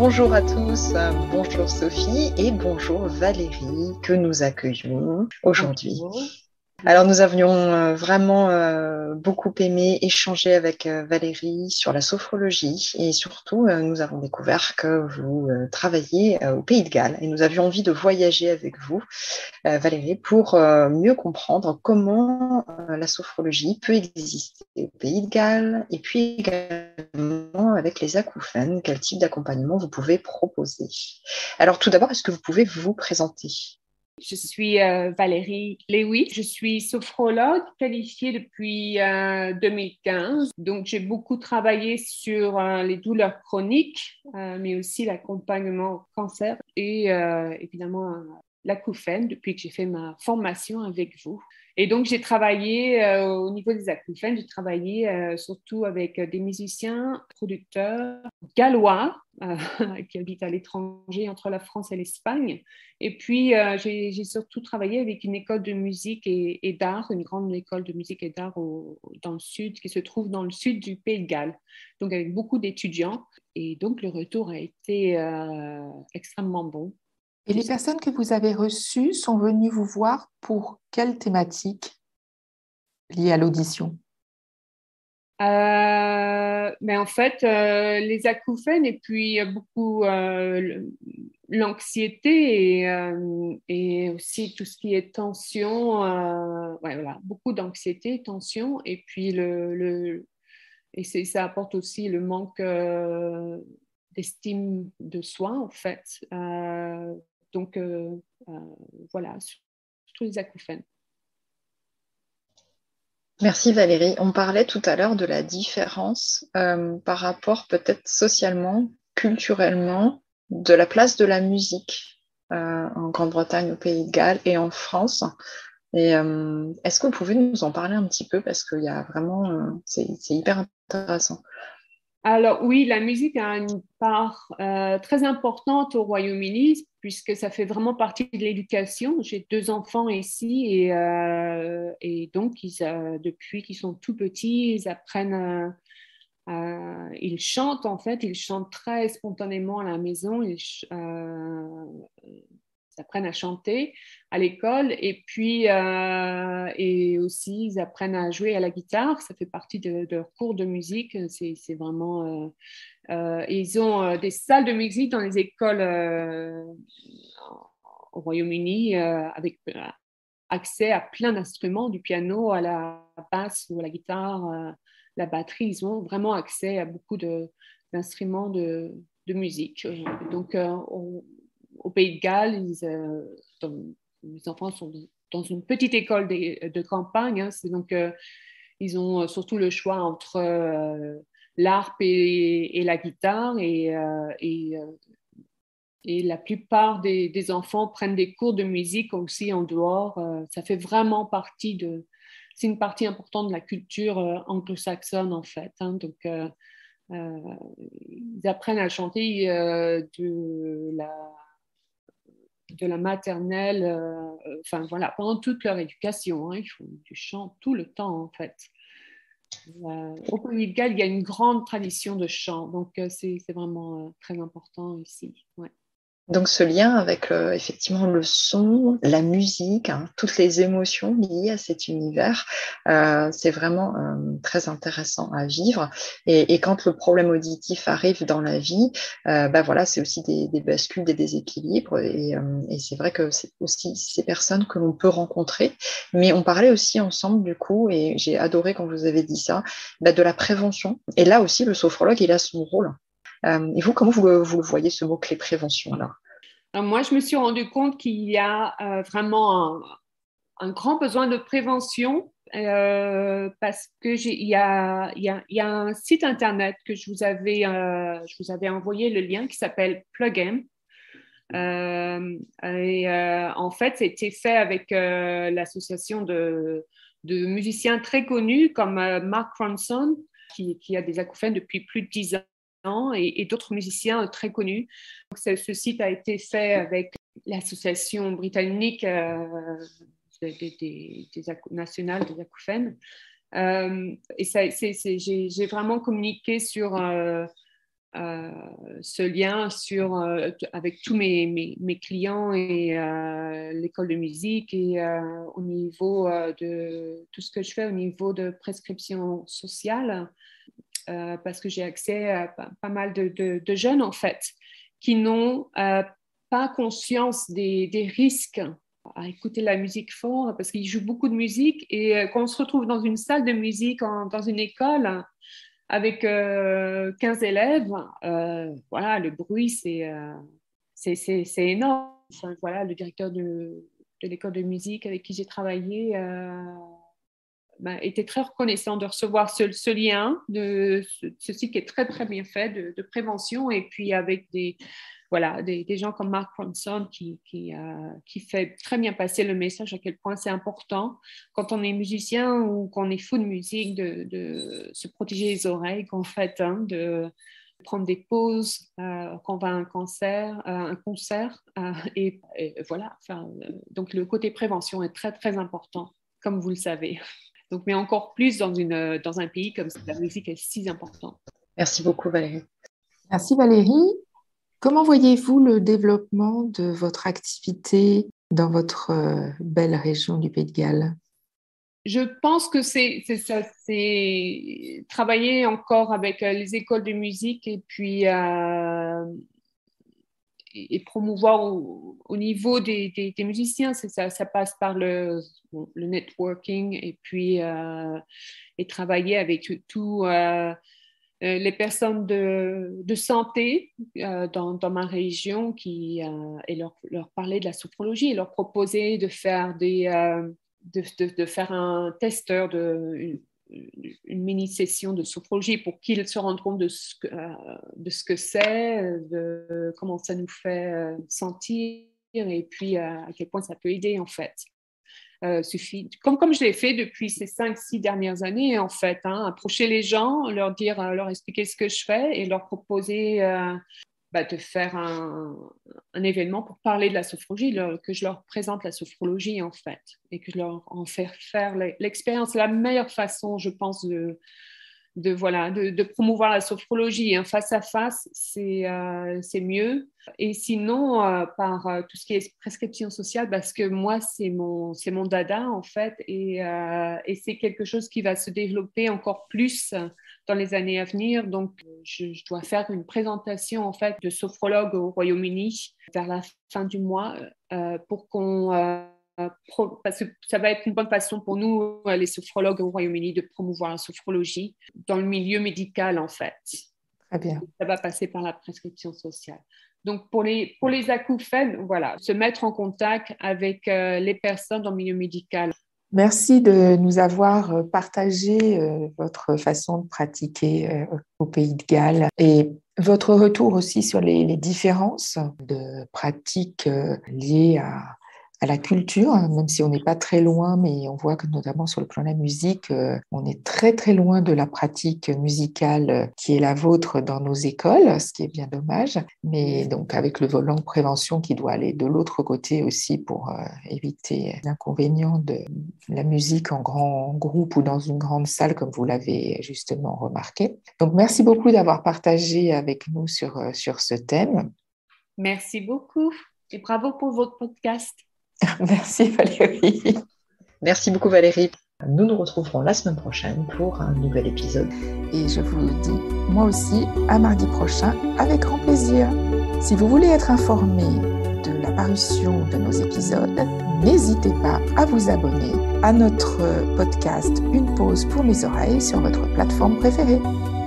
Bonjour à tous, bonjour Sophie et bonjour Valérie que nous accueillons aujourd'hui. Bonjour. Alors nous avions vraiment beaucoup aimé échanger avec Valérie sur la sophrologie et surtout nous avons découvert que vous travaillez au Pays de Galles et nous avions envie de voyager avec vous, Valérie, pour mieux comprendre comment la sophrologie peut exister au Pays de Galles et puis également avec les acouphènes, quel type d'accompagnement vous pouvez proposer. Alors tout d'abord, est-ce que vous pouvez vous présenter? Je suis Valérie Lewy. Je suis sophrologue qualifiée depuis 2015. Donc, j'ai beaucoup travaillé sur les douleurs chroniques, mais aussi l'accompagnement au cancer et évidemment l'acouphène depuis que j'ai fait ma formation avec vous. Et donc, j'ai travaillé au niveau des acouphènes, j'ai travaillé surtout avec des musiciens, producteurs gallois qui habitent à l'étranger entre la France et l'Espagne. Et puis, j'ai surtout travaillé avec une école de musique et d'art, une grande école de musique et d'art dans le sud, qui se trouve dans le sud du Pays de Galles, donc avec beaucoup d'étudiants. Et donc, le retour a été extrêmement bon. Et les personnes que vous avez reçues sont venues vous voir pour quelle thématique liée à l'audition? Mais en fait, les acouphènes et puis beaucoup l'anxiété et aussi tout ce qui est tension, ouais, voilà, beaucoup d'anxiété, tension, et puis ça apporte aussi le manque d'estime de soi, en fait. Donc, euh, voilà, surtout les acouphènes. Merci Valérie. On parlait tout à l'heure de la différence par rapport peut-être socialement, culturellement, de la place de la musique en Grande-Bretagne, au Pays de Galles et en France. Et est-ce que vous pouvez nous en parler un petit peu parce qu'il y a vraiment, c'est hyper intéressant. Alors oui, la musique a une part très importante au Royaume-Uni puisque ça fait vraiment partie de l'éducation. J'ai deux enfants ici et donc depuis qu'ils sont tout petits, ils apprennent, ils chantent en fait, ils chantent très spontanément à la maison, ils apprennent à chanter à l'école et aussi ils apprennent à jouer à la guitare. Ça fait partie de leur cours de musique. C'est vraiment ils ont des salles de musique dans les écoles au Royaume-Uni avec accès à plein d'instruments, du piano à la basse ou à la guitare, la batterie. Ils ont vraiment accès à beaucoup d'instruments de musique. Donc, au Pays de Galles, les enfants sont dans une petite école de campagne. Hein, donc, ils ont surtout le choix entre l'harpe et la guitare et la plupart des enfants prennent des cours de musique aussi en dehors. Ça fait vraiment c'est une partie importante de la culture anglo-saxonne en fait. Hein. Donc, ils apprennent à chanter de la maternelle, enfin voilà, pendant toute leur éducation. Hein. Ils font du chant tout le temps en fait. Au Pays de Galles, il y a une grande tradition de chant, donc c'est vraiment très important ici. Ouais. Donc ce lien avec effectivement le son, la musique, hein, toutes les émotions liées à cet univers, c'est vraiment très intéressant à vivre. Et quand le problème auditif arrive dans la vie, bah voilà, c'est aussi des bascules, des déséquilibres. Et c'est vrai que c'est aussi ces personnes que l'on peut rencontrer. Mais on parlait aussi ensemble du coup, et j'ai adoré quand vous avez dit ça, bah, de la prévention. Et là aussi, le sophrologue, il a son rôle. Et vous, comment vous le voyez, ce mot-clé prévention là? Alors, moi, je me suis rendu compte qu'il y a vraiment un grand besoin de prévention parce que il y a un site internet que je vous avais envoyé le lien qui s'appelle Plugin. En fait, c'était fait avec l'association de musiciens très connus comme Mark Ronson, qui a des acouphènes depuis plus de 10 ans, et d'autres musiciens très connus. Donc, ce site a été fait avec l'association britannique nationale des acouphènes. Et j'ai vraiment communiqué sur ce lien avec tous mes clients et l'école de musique et au niveau de tout ce que je fais au niveau de prescription sociale, parce que j'ai accès à pas mal de jeunes, en fait, qui n'ont pas conscience des risques à écouter la musique fort, parce qu'ils jouent beaucoup de musique et quand on se retrouve dans une salle de musique, dans une école, avec 15 élèves, voilà, le bruit, c'est énorme. Enfin, voilà, le directeur de l'école de musique avec qui j'ai travaillé était très reconnaissant de recevoir ce lien, de ceci qui est très, très bien fait, de prévention, et puis avec des gens comme Mark Ronson qui fait très bien passer le message à quel point c'est important quand on est musicien ou qu'on est fou de musique de se protéger les oreilles, qu'en fait, de prendre des pauses quand on va à un concert, et voilà. Enfin, donc le côté prévention est très, très important, comme vous le savez. Donc, mais encore plus dans un pays comme ça, la musique est si importante. Merci beaucoup, Valérie. Merci, Valérie. Comment voyez-vous le développement de votre activité dans votre belle région du Pays de Galles? Je pense que c'est travailler encore avec les écoles de musique et puis et promouvoir au niveau des musiciens. Ça passe par le networking et puis et travailler avec tous les personnes de santé dans ma région et leur parler de la sophrologie et leur proposer de faire de faire un testeur une mini-session de sophrologie pour qu'ils se rendent compte de ce que c'est, de comment ça nous fait sentir et puis à quel point ça peut aider en fait. Suffit, comme je l'ai fait depuis ces 5-6 dernières années en fait, approcher les gens, leur expliquer ce que je fais et leur proposer de faire un événement pour parler de la sophrologie, que je leur présente la sophrologie en fait et que je leur en faire l'expérience. La meilleure façon, je pense, de promouvoir la sophrologie face à face, c'est mieux. Et sinon, par tout ce qui est prescription sociale, parce que moi, c'est mon dada, en fait, et c'est quelque chose qui va se développer encore plus dans les années à venir. Donc, je dois faire une présentation, en fait, de sophrologue au Royaume-Uni vers la fin du mois pour qu'on... parce que ça va être une bonne façon pour nous, les sophrologues au Royaume-Uni, de promouvoir la sophrologie dans le milieu médical, en fait. Très bien. Ça va passer par la prescription sociale. Donc, pour les acouphènes, voilà, se mettre en contact avec les personnes dans le milieu médical. Merci de nous avoir partagé votre façon de pratiquer au Pays de Galles et votre retour aussi sur les différences de pratiques liées à la culture, même si on n'est pas très loin, mais on voit que notamment sur le plan de la musique, on est très très loin de la pratique musicale qui est la vôtre dans nos écoles, ce qui est bien dommage. Mais donc avec le volant de prévention qui doit aller de l'autre côté aussi pour éviter l'inconvénient de la musique en grand groupe ou dans une grande salle, comme vous l'avez justement remarqué. Donc merci beaucoup d'avoir partagé avec nous sur ce thème. Merci beaucoup et bravo pour votre podcast. Merci Valérie. Merci beaucoup Valérie. Nous nous retrouverons la semaine prochaine pour un nouvel épisode. Et je vous dis, moi aussi, à mardi prochain, avec grand plaisir. Si vous voulez être informé de la parution de nos épisodes, n'hésitez pas à vous abonner à notre podcast Une pause pour mes oreilles sur votre plateforme préférée.